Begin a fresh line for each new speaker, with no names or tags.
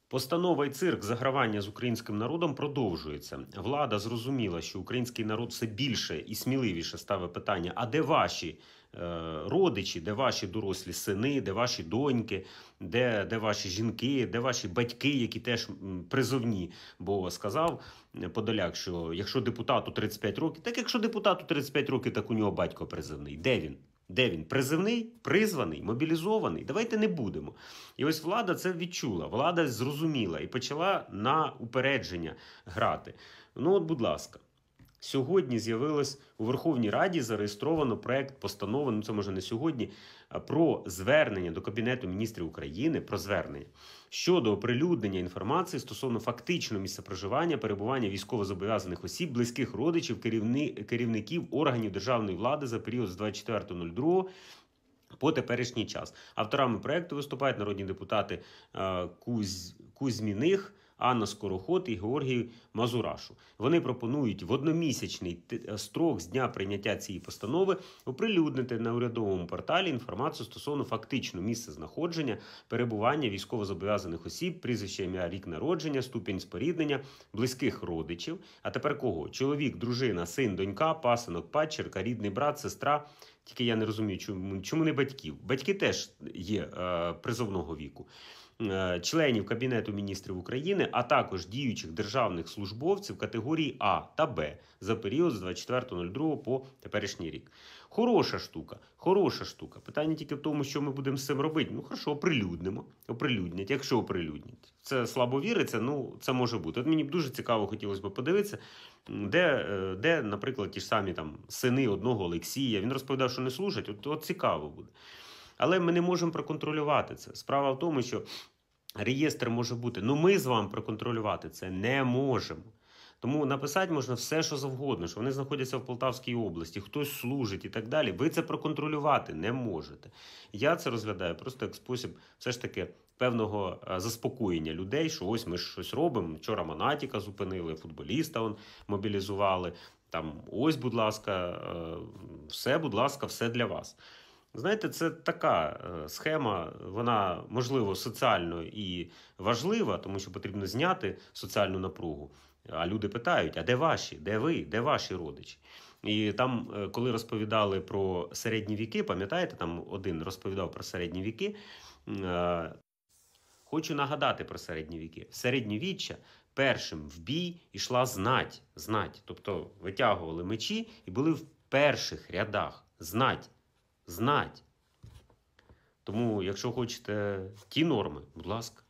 Постанова і цирк загравання з українським народом продовжується. Влада зрозуміла, що український народ все більше і сміливіше ставить питання: а де ваші родичі, де ваші дорослі сини, де ваші доньки, де ваші жінки, де ваші батьки, які теж призовні? Бо сказав Подоляк, що якщо депутату 35 років, так якщо депутату 35 років, так у нього батько призовний. Де він? Де він? Призивний, призваний, мобілізований? Давайте не будемо. І ось влада це відчула, влада зрозуміла і почала на упередження грати. Ну от, будь ласка, сьогодні з'явилось у Верховній Раді, зареєстровано проект постанови, ну це може не сьогодні, про звернення до Кабінету міністрів України, про звернення щодо оприлюднення інформації стосовно фактичного місця проживання, перебування військовозобов'язаних осіб, близьких родичів, керівників органів державної влади за період з 24.02 по теперішній час. Авторами проекту виступають народні депутати Кузьміних, Анна Скороход і Георгій Мазурашу. Вони пропонують в одномісячний строк з дня прийняття цієї постанови оприлюднити на урядовому порталі інформацію стосовно фактичного місця знаходження, перебування військовозобов'язаних осіб, прізвище, ім'я, рік народження, ступінь споріднення, близьких родичів. А тепер кого? Чоловік, дружина, син, донька, пасинок, падчерка, рідний брат, сестра. Тільки я не розумію, чому не батьків. Батьки теж є призовного віку. Членів Кабінету міністрів України, а також діючих державних службовців категорії А та Б за період з 24.02 по теперішній рік. Хороша штука, хороша штука. Питання тільки в тому, що ми будемо з цим робити. Ну, хорошо, оприлюднимо. Оприлюднять, якщо оприлюднять. Це слабо віриться, ну, це може бути. От мені б дуже цікаво хотілося б подивитися, де, наприклад, ті ж самі там сини одного Олексія. Він розповідав, що не служать, от цікаво буде. Але ми не можемо проконтролювати це. Справа в тому, що реєстр може бути. Ну ми з вами проконтролювати це не можемо. Тому написати можна все, що завгодно, що вони знаходяться в Полтавській області, хтось служить і так далі. Ви це проконтролювати не можете. Я це розглядаю просто як спосіб все ж таки певного заспокоєння людей, що ось ми щось робимо. Вчора Монатіка зупинили, футболіста мобілізували. Там ось, будь ласка, все для вас. Знаєте, це така схема, вона, можливо, соціально і важлива, тому що потрібно зняти соціальну напругу. А люди питають, а де ваші, де ви, де ваші родичі? І там, коли розповідали про середні віки, пам'ятаєте, там один розповідав про середні віки, хочу нагадати про середні віки. В середньовіччя першим в бій йшла знать. Тобто витягували мечі і були в перших рядах. Знать. Тому, якщо хочете ті норми, будь ласка.